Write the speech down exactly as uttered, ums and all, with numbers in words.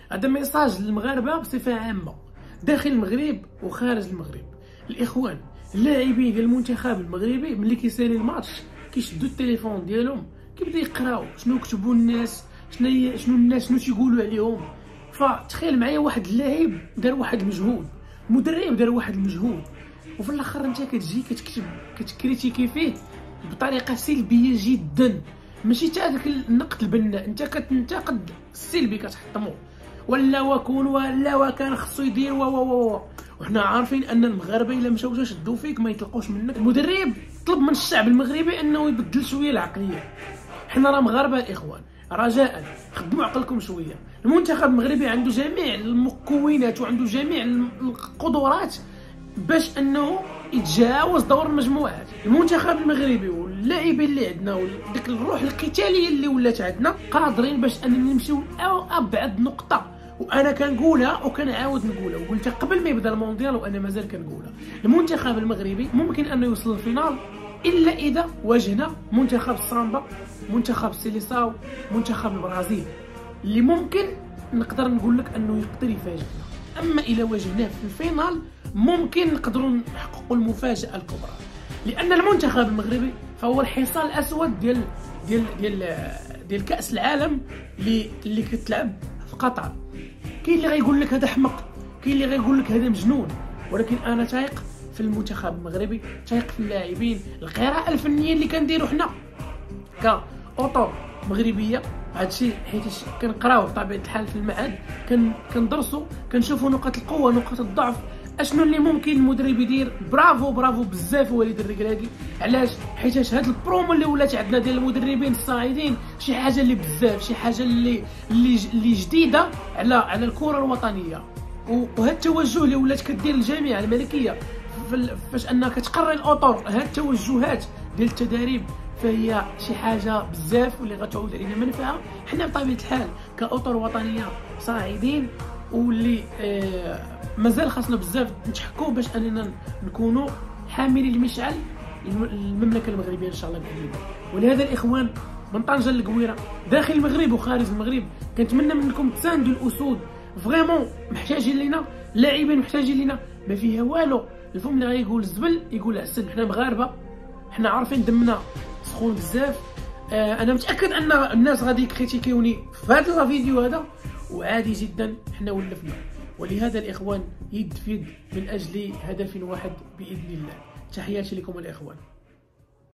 هذا ميساج للمغاربه بصفه عامه داخل المغرب وخارج المغرب. الاخوان اللاعبين ديال المنتخب المغربي ملي كيسالي الماتش كيشدوا التليفون ديالهم كيبداو يقراو شنو كتبوا الناس، شنو شنو الناس شنو تيقولوا عليهم. فتخيل معايا واحد اللاعب دار واحد المجهود، مدرب دار واحد المجهود، وفي الاخر انت كتجي كتكتب كتكريتيكي فيه بطريقه سلبيه جدا. ماشي تا داك النقد البناء، انت كتنتقد السلبي كتحطمو، ولا وكون ولا وكان خصو يدير و و و وحنا عارفين ان المغاربه الا مشاو شدوا فيك ما يطلقوش منك. المدرب طلب من الشعب المغربي انه يبدل شويه العقليه. حنا راه مغاربه الاخوان، رجاء خدموا عقلكم شويه. المنتخب المغربي عنده جميع المكونات وعنده جميع القدرات باش انه يتجاوز دور المجموعات. المنتخب المغربي واللاعبين اللي عندنا وديك الروح القتاليه اللي ولات عندنا قادرين باش اننا نمشيو لابعد نقطه. وانا كنقولها وكنعاود نقولها وقلتها قبل ما يبدا المونديال وانا مازال كنقولها، المنتخب المغربي ممكن انه يوصل للفينال الا اذا واجهنا منتخب السامبا، منتخب سيليساو، منتخب البرازيل، اللي ممكن نقدر نقول لك انه يقدر يفاجئنا. اما الى واجهناه في الفينال ممكن نقدروا نحققوا المفاجاه الكبرى، لان المنتخب المغربي فهو الحصان الاسود ديال ديال ديال ديال كاس العالم اللي اللي كتلعب في قطر. كاين اللي غيقول لك هذا حمق، كاين اللي غيقول لك هذا مجنون، ولكن انا تايق في المنتخب المغربي، تايق في اللاعبين. القراءه الفنيه اللي كنديروا حنا كاطر مغربيه هادشي حيت كنقراو بطبيعه الحال في المعهد، كندرسوا كنشوفوا نقاط القوه نقاط الضعف، اشنو اللي ممكن المدرب يدير. برافو برافو بزاف وليد الركراكي. علاش؟ حيت هاد البرومو اللي ولات عندنا ديال المدربين الصاعدين شي حاجه اللي بزاف، شي حاجه اللي اللي اللي جديده على على الكره الوطنيه. وهاد التوجه اللي ولات كدير الجامعه الملكيه فاش انها كتقري الاطر هاد التوجهات ديال التدريب، فهي شي حاجه بزاف واللي غتعود علينا منفعه. حنا بطبيعه الحال كاطر وطنيه صاعدين واللي آه مازال خاصنا بزاف نتحكوا باش اننا نكونوا حاملين المشعل المملكه المغربيه ان شاء الله باذن الله. ولهذا الاخوان من طنجه للقويره داخل المغرب وخارج المغرب كنتمنى منكم تساندوا الاسود. فريمون محتاجين لينا لاعبين، محتاجين لينا ما فيها والو. الفم اللي غيقول الزبل يقول عسل. حنا مغاربه، حنا عارفين دمنا سخون بزاف. آه انا متاكد ان الناس غادي يكريتيكيوني في هذا الفيديو هذا، وعادي جدا حنا ولفنا. ولهذا الاخوان يد في يد من اجل هدف واحد باذن الله. تحياتي لكم الاخوان.